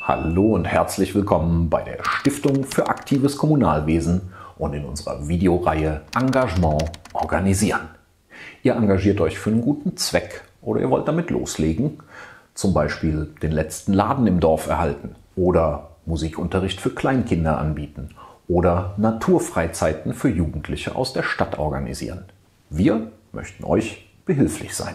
Hallo und herzlich willkommen bei der Stiftung für aktives Kommunalwesen und in unserer Videoreihe Engagement organisieren. Ihr engagiert euch für einen guten Zweck oder ihr wollt damit loslegen, zum Beispiel den letzten Laden im Dorf erhalten oder Musikunterricht für Kleinkinder anbieten oder Naturfreizeiten für Jugendliche aus der Stadt organisieren. Wir möchten euch behilflich sein.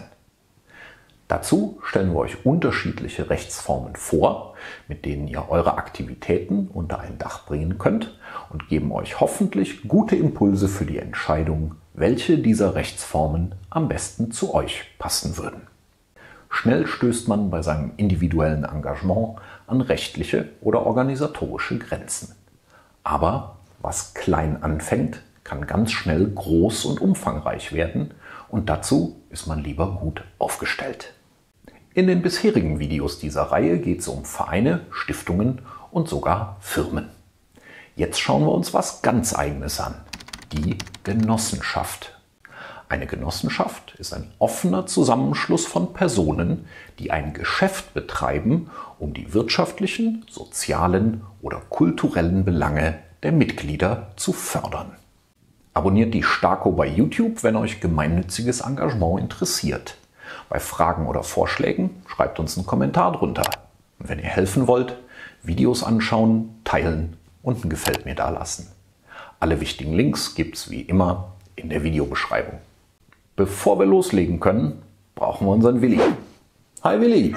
Dazu stellen wir euch unterschiedliche Rechtsformen vor, mit denen ihr eure Aktivitäten unter ein Dach bringen könnt und geben euch hoffentlich gute Impulse für die Entscheidung, welche dieser Rechtsformen am besten zu euch passen würden. Schnell stößt man bei seinem individuellen Engagement an rechtliche oder organisatorische Grenzen. Aber was klein anfängt, kann ganz schnell groß und umfangreich werden und dazu ist man lieber gut aufgestellt. In den bisherigen Videos dieser Reihe geht es um Vereine, Stiftungen und sogar Firmen. Jetzt schauen wir uns was ganz Eigenes an, die Genossenschaft. Eine Genossenschaft ist ein offener Zusammenschluss von Personen, die ein Geschäft betreiben, um die wirtschaftlichen, sozialen oder kulturellen Belange der Mitglieder zu fördern. Abonniert die STAKO bei YouTube, wenn euch gemeinnütziges Engagement interessiert. Bei Fragen oder Vorschlägen schreibt uns einen Kommentar drunter. Und wenn ihr helfen wollt, Videos anschauen, teilen und ein Gefällt mir dalassen. Alle wichtigen Links gibt es wie immer in der Videobeschreibung. Bevor wir loslegen können, brauchen wir unseren Willi. Hi Willi!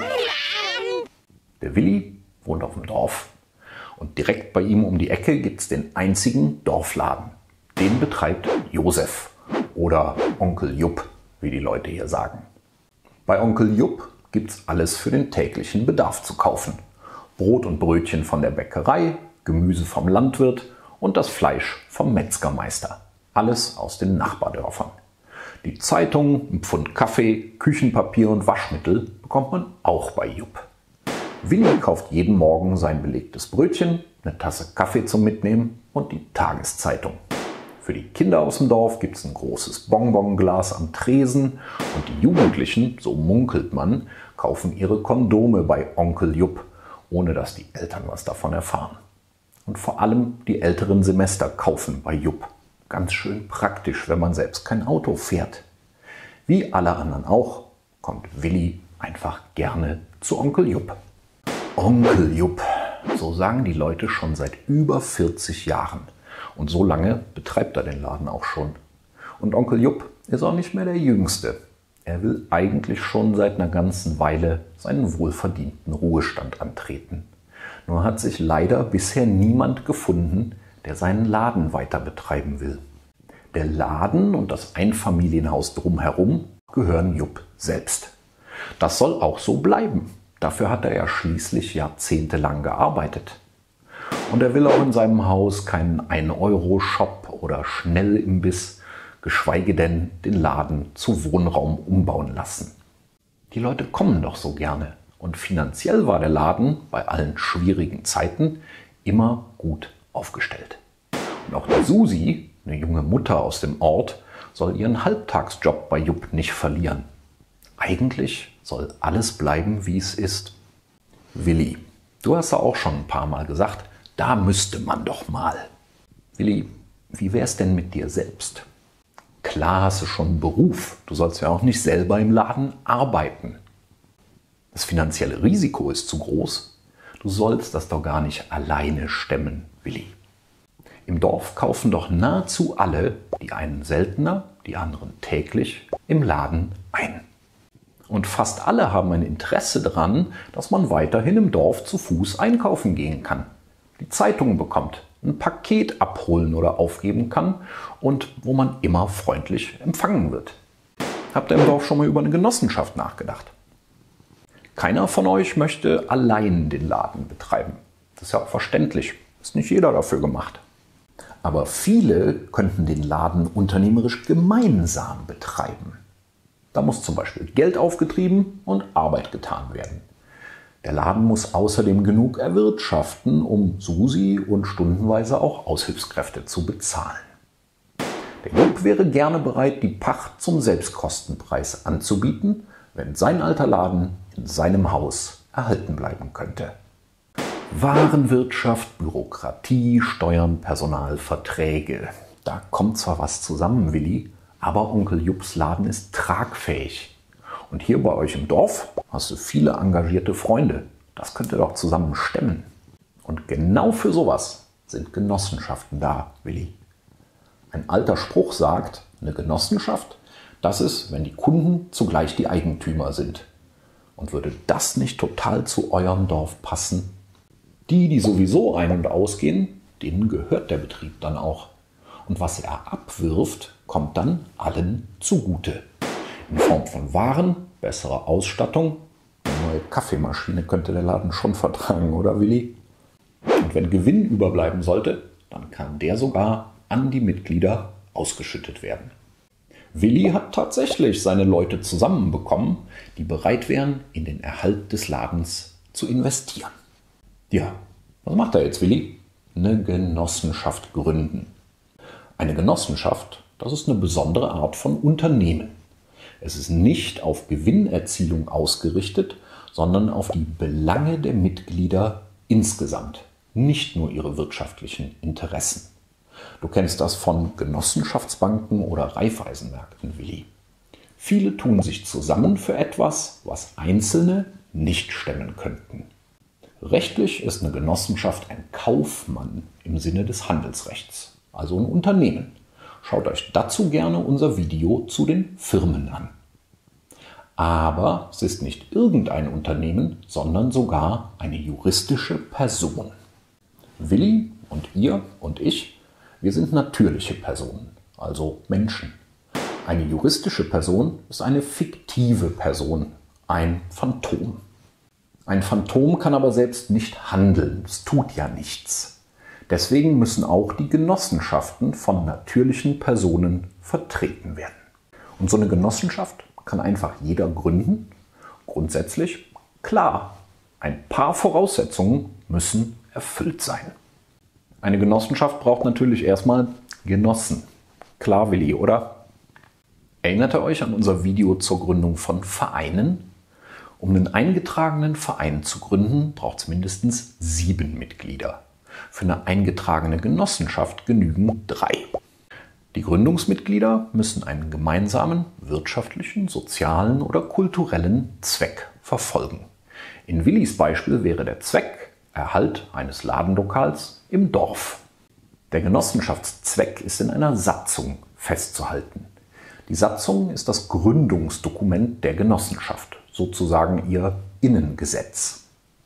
Der Willi wohnt auf dem Dorf und direkt bei ihm um die Ecke gibt es den einzigen Dorfladen. Den betreibt Josef oder Onkel Jupp, wie die Leute hier sagen. Bei Onkel Jupp gibt es alles für den täglichen Bedarf zu kaufen. Brot und Brötchen von der Bäckerei, Gemüse vom Landwirt und das Fleisch vom Metzgermeister. Alles aus den Nachbardörfern. Die Zeitung, ein Pfund Kaffee, Küchenpapier und Waschmittel bekommt man auch bei Jupp. Willi kauft jeden Morgen sein belegtes Brötchen, eine Tasse Kaffee zum Mitnehmen und die Tageszeitung. Für die Kinder aus dem Dorf gibt es ein großes Bonbonglas am Tresen und die Jugendlichen, so munkelt man, kaufen ihre Kondome bei Onkel Jupp, ohne dass die Eltern was davon erfahren. Und vor allem die älteren Semester kaufen bei Jupp. Ganz schön praktisch, wenn man selbst kein Auto fährt. Wie alle anderen auch, kommt Willi einfach gerne zu Onkel Jupp. Onkel Jupp, so sagen die Leute schon seit über 40 Jahren. Und so lange betreibt er den Laden auch schon. Und Onkel Jupp ist auch nicht mehr der Jüngste. Er will eigentlich schon seit einer ganzen Weile seinen wohlverdienten Ruhestand antreten. Nur hat sich leider bisher niemand gefunden, der seinen Laden weiter betreiben will. Der Laden und das Einfamilienhaus drumherum gehören Jupp selbst. Das soll auch so bleiben. Dafür hat er ja schließlich jahrzehntelang gearbeitet. Und er will auch in seinem Haus keinen 1-Euro-Shop oder Schnellimbiss, geschweige denn den Laden zu Wohnraum umbauen lassen. Die Leute kommen doch so gerne und finanziell war der Laden bei allen schwierigen Zeiten immer gut aufgestellt. Und auch die Susi, eine junge Mutter aus dem Ort, soll ihren Halbtagsjob bei Jupp nicht verlieren. Eigentlich soll alles bleiben, wie es ist. Willi, du hast ja auch schon ein paar Mal gesagt, da müsste man doch mal. Willi, wie wär's denn mit dir selbst? Klar hast du schon einen Beruf, du sollst ja auch nicht selber im Laden arbeiten. Das finanzielle Risiko ist zu groß. Du sollst das doch gar nicht alleine stemmen, Willi. Im Dorf kaufen doch nahezu alle, die einen seltener, die anderen täglich, im Laden ein. Und fast alle haben ein Interesse daran, dass man weiterhin im Dorf zu Fuß einkaufen gehen kann, die Zeitung bekommt, ein Paket abholen oder aufgeben kann und wo man immer freundlich empfangen wird. Habt ihr im Dorf schon mal über eine Genossenschaft nachgedacht? Keiner von euch möchte allein den Laden betreiben. Das ist ja auch verständlich, ist nicht jeder dafür gemacht. Aber viele könnten den Laden unternehmerisch gemeinsam betreiben. Da muss zum Beispiel Geld aufgetrieben und Arbeit getan werden. Der Laden muss außerdem genug erwirtschaften, um Susi und stundenweise auch Aushilfskräfte zu bezahlen. Der Jupp wäre gerne bereit, die Pacht zum Selbstkostenpreis anzubieten, wenn sein alter Laden in seinem Haus erhalten bleiben könnte. Warenwirtschaft, Bürokratie, Steuern, Personal, Verträge. Da kommt zwar was zusammen, Willi, aber Onkel Jupps Laden ist tragfähig. Und hier bei euch im Dorf hast du viele engagierte Freunde. Das könnt ihr doch zusammen stemmen. Und genau für sowas sind Genossenschaften da, Willi. Ein alter Spruch sagt, eine Genossenschaft, das ist, wenn die Kunden zugleich die Eigentümer sind. Und würde das nicht total zu eurem Dorf passen? Die sowieso ein- und ausgehen, denen gehört der Betrieb dann auch. Und was er abwirft, kommt dann allen zugute. In Form von Waren, bessere Ausstattung. Eine neue Kaffeemaschine könnte der Laden schon vertragen, oder Willi? Und wenn Gewinn überbleiben sollte, dann kann der sogar an die Mitglieder ausgeschüttet werden. Willi hat tatsächlich seine Leute zusammenbekommen, die bereit wären, in den Erhalt des Ladens zu investieren. Ja, was macht er jetzt, Willi? Eine Genossenschaft gründen. Eine Genossenschaft, das ist eine besondere Art von Unternehmen. Es ist nicht auf Gewinnerzielung ausgerichtet, sondern auf die Belange der Mitglieder insgesamt, nicht nur ihre wirtschaftlichen Interessen. Du kennst das von Genossenschaftsbanken oder Raiffeisenmärkten, Willi. Viele tun sich zusammen für etwas, was Einzelne nicht stemmen könnten. Rechtlich ist eine Genossenschaft ein Kaufmann im Sinne des Handelsrechts, also ein Unternehmen. Schaut euch dazu gerne unser Video zu den Firmen an. Aber es ist nicht irgendein Unternehmen, sondern sogar eine juristische Person. Willi und ihr und ich, wir sind natürliche Personen, also Menschen. Eine juristische Person ist eine fiktive Person, ein Phantom. Ein Phantom kann aber selbst nicht handeln, es tut ja nichts. Deswegen müssen auch die Genossenschaften von natürlichen Personen vertreten werden. Und so eine Genossenschaft kann einfach jeder gründen. Grundsätzlich, klar, ein paar Voraussetzungen müssen erfüllt sein. Eine Genossenschaft braucht natürlich erstmal Genossen. Klar, Willi, oder? Erinnert ihr euch an unser Video zur Gründung von Vereinen? Um einen eingetragenen Verein zu gründen, braucht es mindestens 7 Mitglieder. Für eine eingetragene Genossenschaft genügen 3. Die Gründungsmitglieder müssen einen gemeinsamen wirtschaftlichen, sozialen oder kulturellen Zweck verfolgen. In Willis Beispiel wäre der Zweck Erhalt eines Ladenlokals im Dorf. Der Genossenschaftszweck ist in einer Satzung festzuhalten. Die Satzung ist das Gründungsdokument der Genossenschaft, sozusagen ihr Innengesetz.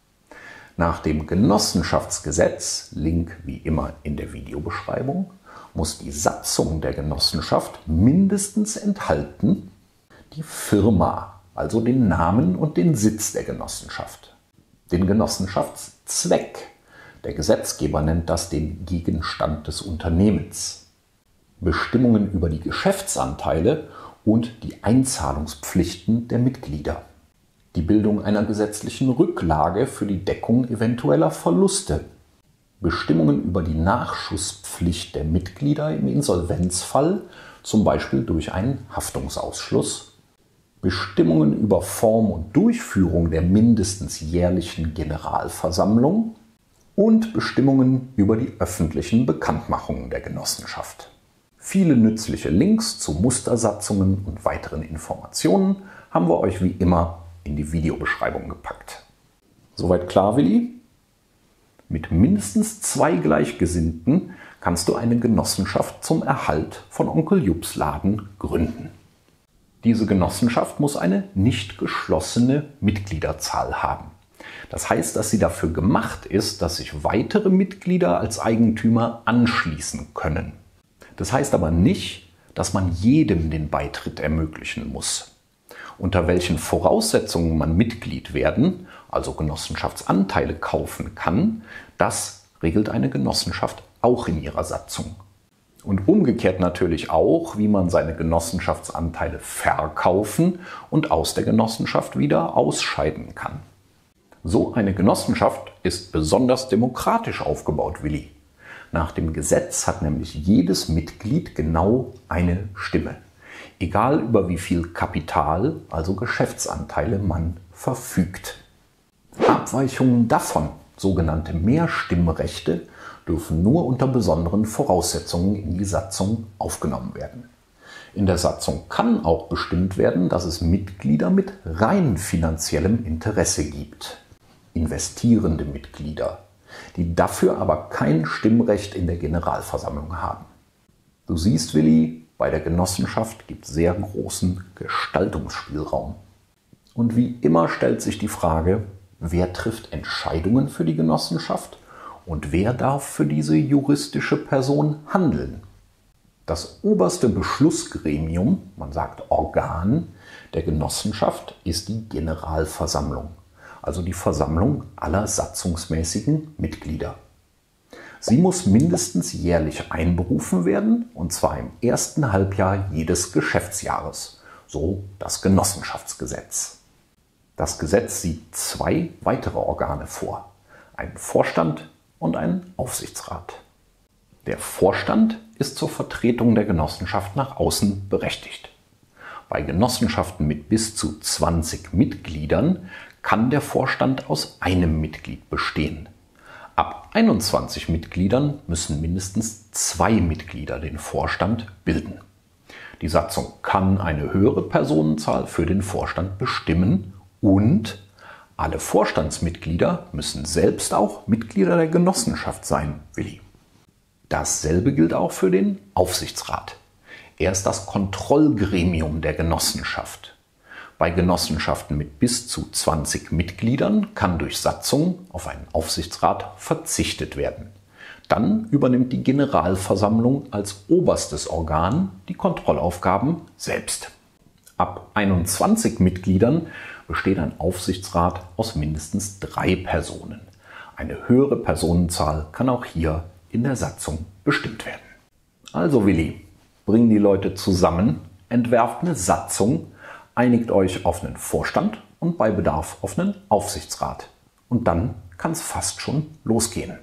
Nach dem Genossenschaftsgesetz, Link wie immer in der Videobeschreibung, muss die Satzung der Genossenschaft mindestens enthalten die Firma, also den Namen und den Sitz der Genossenschaft, den Genossenschaftszweck. Der Gesetzgeber nennt das den Gegenstand des Unternehmens, Bestimmungen über die Geschäftsanteile und die Einzahlungspflichten der Mitglieder, die Bildung einer gesetzlichen Rücklage für die Deckung eventueller Verluste, Bestimmungen über die Nachschusspflicht der Mitglieder im Insolvenzfall, zum Beispiel durch einen Haftungsausschluss, Bestimmungen über Form und Durchführung der mindestens jährlichen Generalversammlung und Bestimmungen über die öffentlichen Bekanntmachungen der Genossenschaft. Viele nützliche Links zu Mustersatzungen und weiteren Informationen haben wir euch wie immer in die Videobeschreibung gepackt. Soweit klar, Willi? Mit mindestens 2 Gleichgesinnten kannst du eine Genossenschaft zum Erhalt von Onkel Jupps Laden gründen. Diese Genossenschaft muss eine nicht geschlossene Mitgliederzahl haben. Das heißt, dass sie dafür gemacht ist, dass sich weitere Mitglieder als Eigentümer anschließen können. Das heißt aber nicht, dass man jedem den Beitritt ermöglichen muss. Unter welchen Voraussetzungen man Mitglied werden, also Genossenschaftsanteile kaufen kann, das regelt eine Genossenschaft auch in ihrer Satzung. Und umgekehrt natürlich auch, wie man seine Genossenschaftsanteile verkaufen und aus der Genossenschaft wieder ausscheiden kann. So eine Genossenschaft ist besonders demokratisch aufgebaut, Willi. Nach dem Gesetz hat nämlich jedes Mitglied genau eine Stimme. Egal über wie viel Kapital, also Geschäftsanteile, man verfügt. Abweichungen davon Sogenannte Mehrstimmrechte dürfen nur unter besonderen Voraussetzungen in die Satzung aufgenommen werden. In der Satzung kann auch bestimmt werden, dass es Mitglieder mit rein finanziellem Interesse gibt. Investierende Mitglieder, die dafür aber kein Stimmrecht in der Generalversammlung haben. Du siehst, Willi, bei der Genossenschaft gibt es sehr großen Gestaltungsspielraum. Und wie immer stellt sich die Frage, wer trifft Entscheidungen für die Genossenschaft und wer darf für diese juristische Person handeln? Das oberste Beschlussgremium, man sagt Organ, der Genossenschaft ist die Generalversammlung, also die Versammlung aller satzungsmäßigen Mitglieder. Sie muss mindestens jährlich einberufen werden, und zwar im ersten Halbjahr jedes Geschäftsjahres, so das Genossenschaftsgesetz. Das Gesetz sieht 2 weitere Organe vor, einen Vorstand und einen Aufsichtsrat. Der Vorstand ist zur Vertretung der Genossenschaft nach außen berechtigt. Bei Genossenschaften mit bis zu 20 Mitgliedern kann der Vorstand aus einem Mitglied bestehen. Ab 21 Mitgliedern müssen mindestens 2 Mitglieder den Vorstand bilden. Die Satzung kann eine höhere Personenzahl für den Vorstand bestimmen und alle Vorstandsmitglieder müssen selbst auch Mitglieder der Genossenschaft sein, Willi. Dasselbe gilt auch für den Aufsichtsrat. Er ist das Kontrollgremium der Genossenschaft. Bei Genossenschaften mit bis zu 20 Mitgliedern kann durch Satzung auf einen Aufsichtsrat verzichtet werden. Dann übernimmt die Generalversammlung als oberstes Organ die Kontrollaufgaben selbst. Ab 21 Mitgliedern besteht ein Aufsichtsrat aus mindestens 3 Personen. Eine höhere Personenzahl kann auch hier in der Satzung bestimmt werden. Also Willi, bring die Leute zusammen, entwerft eine Satzung, einigt euch auf einen Vorstand und bei Bedarf auf einen Aufsichtsrat. Und dann kann es fast schon losgehen.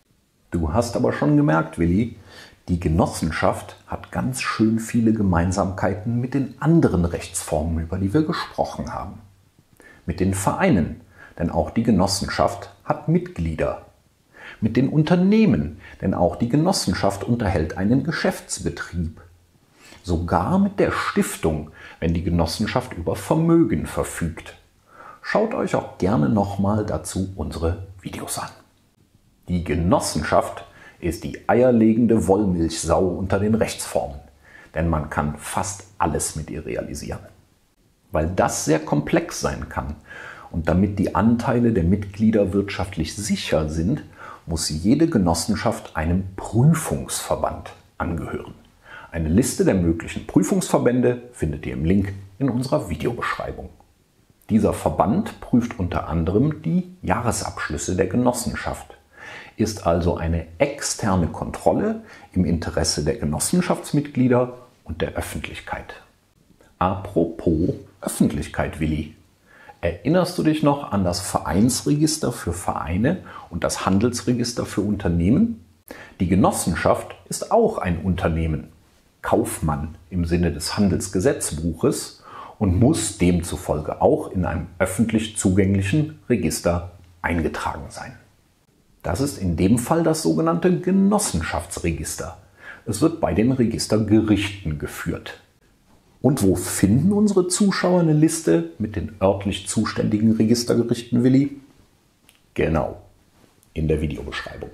Du hast aber schon gemerkt, Willi, die Genossenschaft hat ganz schön viele Gemeinsamkeiten mit den anderen Rechtsformen, über die wir gesprochen haben. Mit den Vereinen, denn auch die Genossenschaft hat Mitglieder. Mit den Unternehmen, denn auch die Genossenschaft unterhält einen Geschäftsbetrieb. Sogar mit der Stiftung, wenn die Genossenschaft über Vermögen verfügt. Schaut euch auch gerne nochmal dazu unsere Videos an. Die Genossenschaft ist die eierlegende Wollmilchsau unter den Rechtsformen, denn man kann fast alles mit ihr realisieren. Weil das sehr komplex sein kann und damit die Anteile der Mitglieder wirtschaftlich sicher sind, muss jede Genossenschaft einem Prüfungsverband angehören. Eine Liste der möglichen Prüfungsverbände findet ihr im Link in unserer Videobeschreibung. Dieser Verband prüft unter anderem die Jahresabschlüsse der Genossenschaft, ist also eine externe Kontrolle im Interesse der Genossenschaftsmitglieder und der Öffentlichkeit. Apropos Öffentlichkeit, Willi. Erinnerst du dich noch an das Vereinsregister für Vereine und das Handelsregister für Unternehmen? Die Genossenschaft ist auch ein Unternehmen, Kaufmann im Sinne des Handelsgesetzbuches, und muss demzufolge auch in einem öffentlich zugänglichen Register eingetragen sein. Das ist in dem Fall das sogenannte Genossenschaftsregister. Es wird bei den Registergerichten geführt. Und wo finden unsere Zuschauer eine Liste mit den örtlich zuständigen Registergerichten, Willi? Genau, in der Videobeschreibung.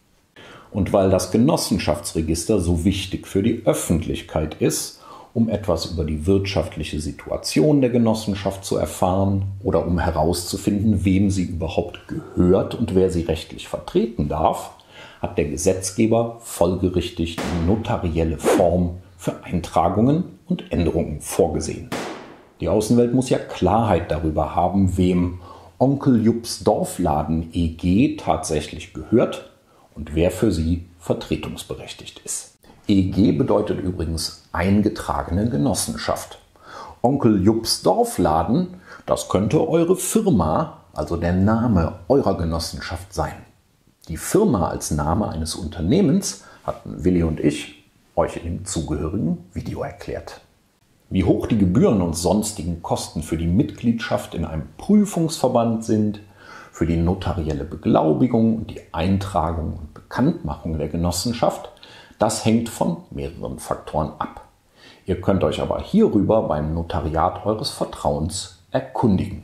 Und weil das Genossenschaftsregister so wichtig für die Öffentlichkeit ist, um etwas über die wirtschaftliche Situation der Genossenschaft zu erfahren oder um herauszufinden, wem sie überhaupt gehört und wer sie rechtlich vertreten darf, hat der Gesetzgeber folgerichtig die notarielle Form für Eintragungen und Änderungen vorgesehen. Die Außenwelt muss ja Klarheit darüber haben, wem Onkel Jupps Dorfladen EG tatsächlich gehört und wer für sie vertretungsberechtigt ist. EG bedeutet übrigens eingetragene Genossenschaft. Onkel Jupps Dorfladen, das könnte eure Firma, also der Name eurer Genossenschaft sein. Die Firma als Name eines Unternehmens hatten Willi und ich euch in dem zugehörigen Video erklärt. Wie hoch die Gebühren und sonstigen Kosten für die Mitgliedschaft in einem Prüfungsverband sind, für die notarielle Beglaubigung und die Eintragung und Bekanntmachung der Genossenschaft, das hängt von mehreren Faktoren ab. Ihr könnt euch aber hierüber beim Notariat eures Vertrauens erkundigen.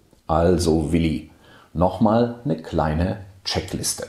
Also Willi, nochmal eine kleine Checkliste.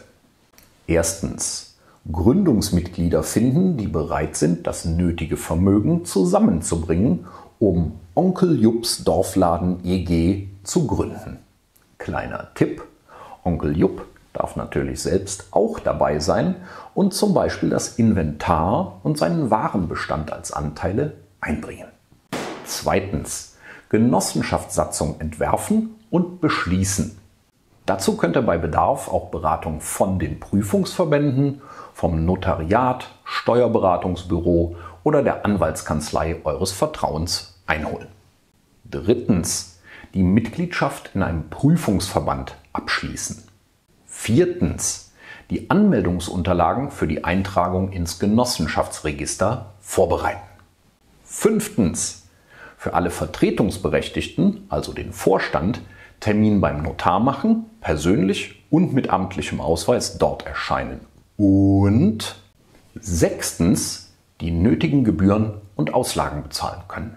Erstens, Gründungsmitglieder finden, die bereit sind, das nötige Vermögen zusammenzubringen, um Onkel Jupps Dorfladen e.G. zu gründen. Kleiner Tipp, Onkel Jupp darf natürlich selbst auch dabei sein und zum Beispiel das Inventar und seinen Warenbestand als Anteile einbringen. Zweitens, Genossenschaftssatzung entwerfen und beschließen. Dazu könnt ihr bei Bedarf auch Beratung von den Prüfungsverbänden, vom Notariat, Steuerberatungsbüro oder der Anwaltskanzlei eures Vertrauens einholen. Drittens, die Mitgliedschaft in einem Prüfungsverband abschließen. Viertens, die Anmeldungsunterlagen für die Eintragung ins Genossenschaftsregister vorbereiten. Fünftens, für alle Vertretungsberechtigten, also den Vorstand, Termin beim Notar machen, persönlich und mit amtlichem Ausweis dort erscheinen. Und sechstens, die nötigen Gebühren und Auslagen bezahlen können.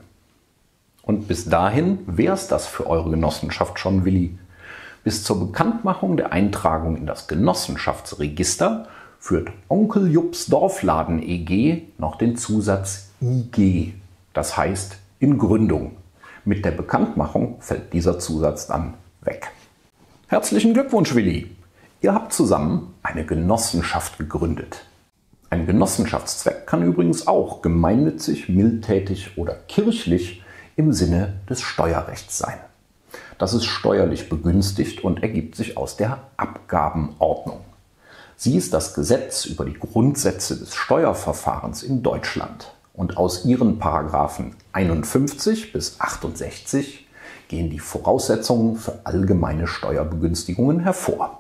Und bis dahin wäre es das für eure Genossenschaft schon, Willi. Bis zur Bekanntmachung der Eintragung in das Genossenschaftsregister führt Onkel Jupps Dorfladen e.G. noch den Zusatz IG, das heißt in Gründung. Mit der Bekanntmachung fällt dieser Zusatz dann weg. Herzlichen Glückwunsch, Willi! Ihr habt zusammen eine Genossenschaft gegründet. Ein Genossenschaftszweck kann übrigens auch gemeinnützig, mildtätig oder kirchlich im Sinne des Steuerrechts sein. Das ist steuerlich begünstigt und ergibt sich aus der Abgabenordnung. Sie ist das Gesetz über die Grundsätze des Steuerverfahrens in Deutschland. Und aus ihren Paragraphen 51 bis 68 gehen die Voraussetzungen für allgemeine Steuerbegünstigungen hervor.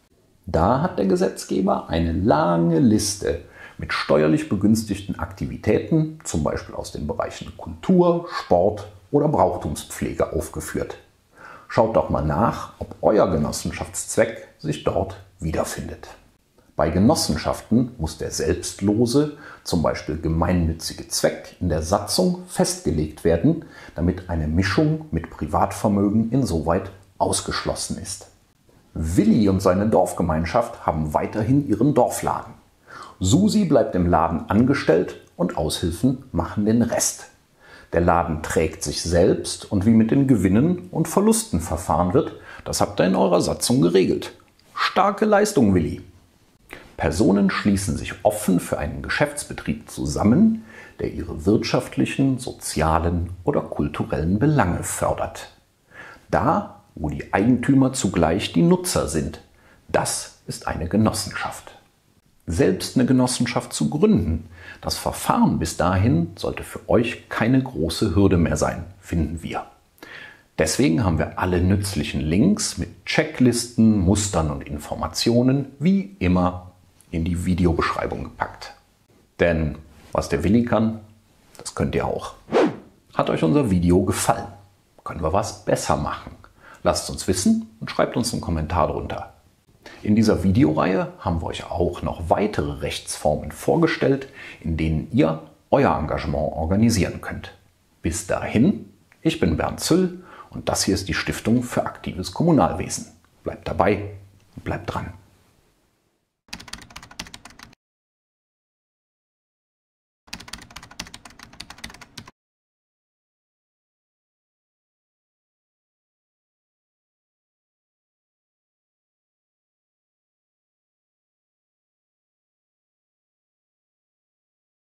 Da hat der Gesetzgeber eine lange Liste mit steuerlich begünstigten Aktivitäten, zum Beispiel aus den Bereichen Kultur, Sport oder Brauchtumspflege aufgeführt. Schaut doch mal nach, ob euer Genossenschaftszweck sich dort wiederfindet. Bei Genossenschaften muss der selbstlose, zum Beispiel gemeinnützige Zweck in der Satzung festgelegt werden, damit eine Mischung mit Privatvermögen insoweit ausgeschlossen ist. Willi und seine Dorfgemeinschaft haben weiterhin ihren Dorfladen. Susi bleibt im Laden angestellt und Aushilfen machen den Rest. Der Laden trägt sich selbst und wie mit den Gewinnen und Verlusten verfahren wird, das habt ihr in eurer Satzung geregelt. Starke Leistung, Willi! Personen schließen sich offen für einen Geschäftsbetrieb zusammen, der ihre wirtschaftlichen, sozialen oder kulturellen Belange fördert. Da, wo die Eigentümer zugleich die Nutzer sind, das ist eine Genossenschaft. Selbst eine Genossenschaft zu gründen, das Verfahren bis dahin sollte für euch keine große Hürde mehr sein, finden wir. Deswegen haben wir alle nützlichen Links mit Checklisten, Mustern und Informationen wie immer in die Videobeschreibung gepackt. Denn was der Willi kann, das könnt ihr auch. Hat euch unser Video gefallen? Können wir was besser machen? Lasst uns wissen und schreibt uns einen Kommentar drunter. In dieser Videoreihe haben wir euch auch noch weitere Rechtsformen vorgestellt, in denen ihr euer Engagement organisieren könnt. Bis dahin, ich bin Bernd Züll und das hier ist die Stiftung für aktives Kommunalwesen. Bleibt dabei und bleibt dran.